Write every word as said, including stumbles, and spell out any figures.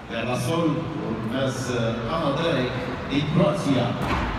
De la sol urmează Ana Derek din Croația.